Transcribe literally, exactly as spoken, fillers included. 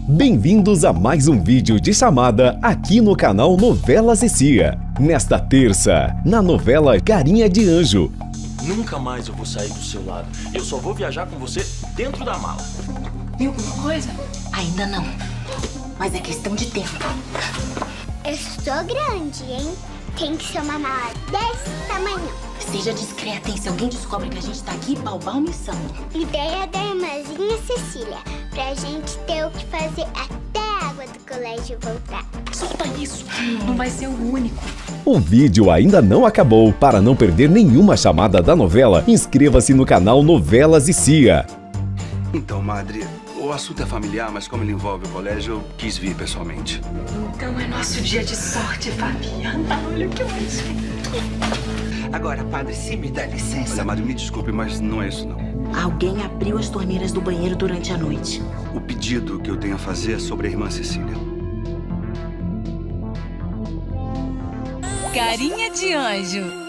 Bem-vindos a mais um vídeo de chamada aqui no canal Novelas e Cia. Nesta terça, na novela Carinha de Anjo. Nunca mais eu vou sair do seu lado. Eu só vou viajar com você dentro da mala. Viu alguma coisa? Ainda não. Mas é questão de tempo. Eu sou grande, hein? Tem que ser uma mala desse tamanho. Seja discreta, hein? Se alguém descobre que a gente tá aqui, pau, pau, missão. Ideia da irmãzinha Cecília. Pra gente ter o que fazer até a água do colégio voltar. Solta isso. Não vai ser o único. O vídeo ainda não acabou. Para não perder nenhuma chamada da novela, inscreva-se no canal Novelas e Cia. Então, madre, o assunto é familiar, mas como ele envolve o colégio, eu quis vir pessoalmente. Então é nosso dia de sorte, Fabiana. Olha o que eu fiz. Agora, padre, se me dá licença... Olha, madre, me desculpe, mas não é isso, não. Alguém abriu as torneiras do banheiro durante a noite. O pedido que eu tenho a fazer é sobre a irmã Cecília. Carinha de Anjo.